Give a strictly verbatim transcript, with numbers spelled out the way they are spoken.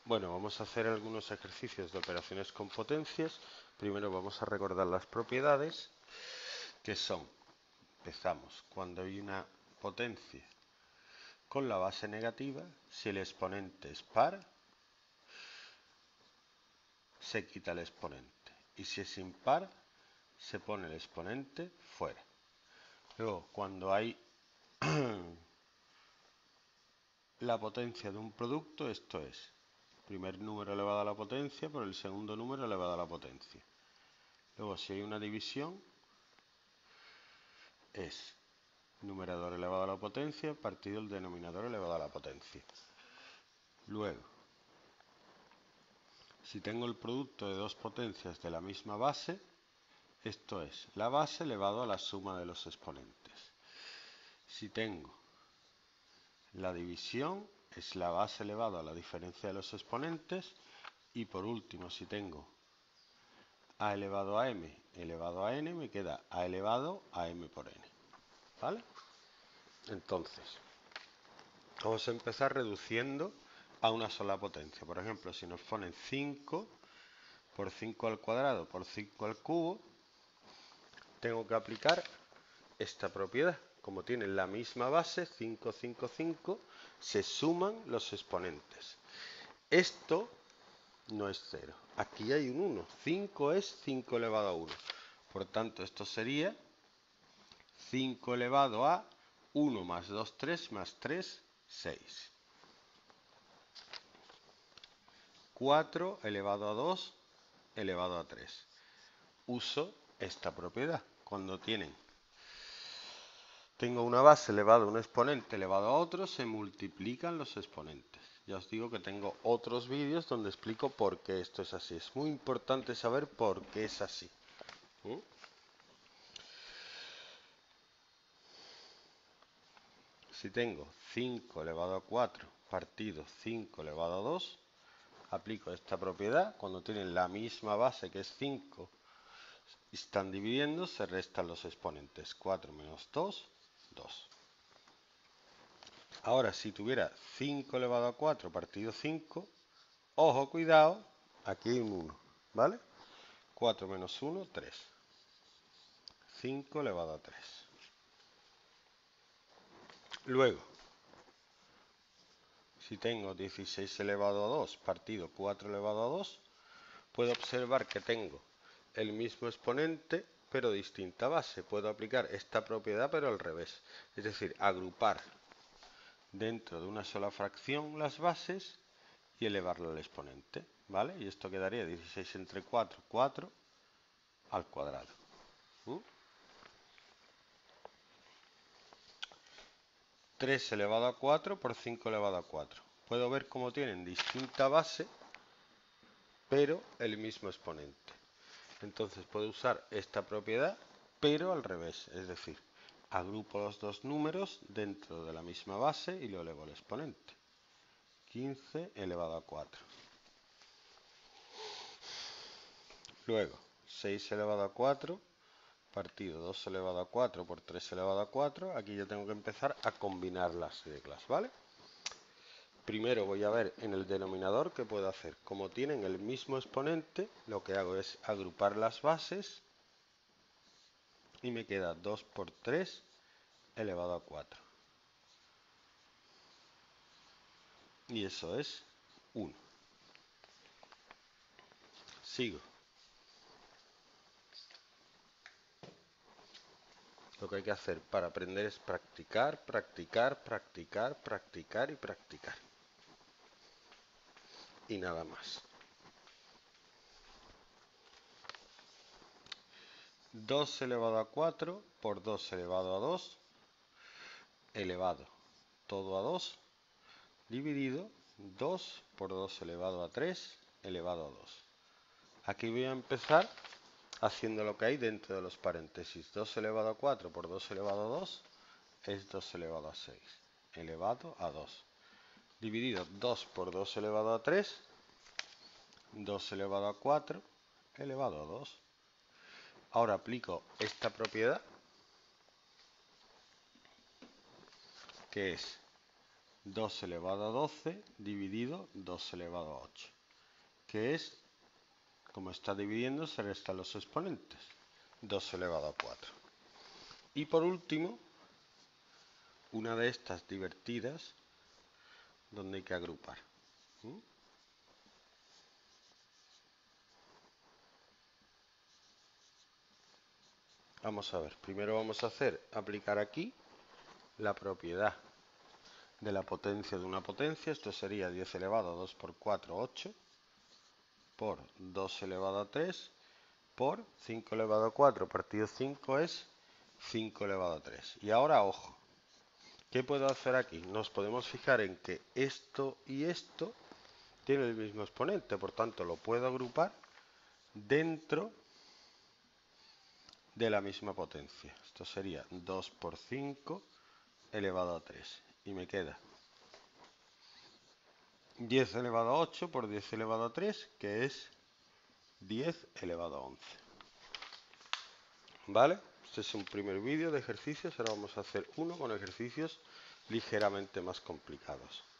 Bueno, vamos a hacer algunos ejercicios de operaciones con potencias. Primero vamos a recordar las propiedades, que son, empezamos, cuando hay una potencia con la base negativa, si el exponente es par, se quita el exponente. Y si es impar, se pone el exponente fuera. Luego, cuando hay la potencia de un producto, esto es, primer número elevado a la potencia por el segundo número elevado a la potencia. Luego, si hay una división, es numerador elevado a la potencia partido el denominador elevado a la potencia. Luego, si tengo el producto de dos potencias de la misma base, esto es la base elevado a la suma de los exponentes. Si tengo la división, es la base elevado a la diferencia de los exponentes. Y por último, si tengo a elevado a m elevado a n, me queda a elevado a m por n. ¿Vale? Entonces, vamos a empezar reduciendo a una sola potencia. Por ejemplo, si nos ponen cinco por cinco al cuadrado por cinco al cubo, tengo que aplicar esta propiedad. Como tienen la misma base, cinco, cinco, cinco, se suman los exponentes. Esto no es cero. Aquí hay un uno. cinco es cinco elevado a uno. Por tanto, esto sería cinco elevado a uno más dos, tres, más tres, seis. cuatro elevado a dos elevado a tres. Uso esta propiedad. Cuando tienen, tengo una base elevada a un exponente elevado a otro, se multiplican los exponentes. Ya os digo que tengo otros vídeos donde explico por qué esto es así. Es muy importante saber por qué es así. ¿Mm? Si tengo cinco elevado a cuatro partido cinco elevado a dos, aplico esta propiedad. Cuando tienen la misma base, que es cinco, y están dividiendo, se restan los exponentes. cuatro menos dos, dos. Ahora, si tuviera cinco elevado a cuatro partido cinco, ojo, cuidado, aquí hay un uno, ¿vale? cuatro menos uno, tres. cinco elevado a tres. Luego, si tengo dieciséis elevado a dos partido cuatro elevado a dos, puedo observar que tengo el mismo exponente, pero distinta base. Puedo aplicar esta propiedad, pero al revés. Es decir, agrupar dentro de una sola fracción las bases y elevarlo al exponente, ¿vale? Y esto quedaría dieciséis entre cuatro, cuatro al cuadrado. ¿Mm? tres elevado a cuatro por cinco elevado a cuatro. Puedo ver cómo tienen distinta base, pero el mismo exponente. Entonces puedo usar esta propiedad, pero al revés. Es decir, agrupo los dos números dentro de la misma base y lo elevo al exponente. quince elevado a cuatro. Luego, seis elevado a cuatro partido dos elevado a cuatro por tres elevado a cuatro. Aquí yo tengo que empezar a combinar las reglas, ¿vale? Primero voy a ver en el denominador qué puedo hacer. Como tienen el mismo exponente, lo que hago es agrupar las bases y me queda dos por tres elevado a cuatro. Y eso es uno. Sigo. Lo que hay que hacer para aprender es practicar, practicar, practicar, practicar y practicar. Y nada más. dos elevado a cuatro por dos elevado a dos elevado todo a dos dividido dos por dos elevado a tres elevado a dos. Aquí voy a empezar haciendo lo que hay dentro de los paréntesis. dos elevado a cuatro por dos elevado a dos es dos elevado a seis elevado a dos. Dividido dos por dos elevado a tres, dos elevado a cuatro elevado a dos. Ahora aplico esta propiedad, que es dos elevado a doce dividido dos elevado a ocho, que es, como está dividiendo, se restan los exponentes, dos elevado a cuatro. Y por último, una de estas divertidas, donde hay que agrupar. ¿Mm? Vamos a ver, primero vamos a hacer, aplicar aquí la propiedad de la potencia de una potencia. Esto sería diez elevado a dos por cuatro, ocho, por dos elevado a tres, por cinco elevado a cuatro partido cinco es cinco elevado a tres. Y ahora, ojo, ¿qué puedo hacer aquí? Nos podemos fijar en que esto y esto tienen el mismo exponente, por tanto lo puedo agrupar dentro de la misma potencia. Esto sería dos por cinco elevado a tres. Y me queda diez elevado a ocho por diez elevado a tres, que es diez elevado a once. ¿Vale? Este es un primer vídeo de ejercicios. Ahora vamos a hacer uno con ejercicios ligeramente más complicados.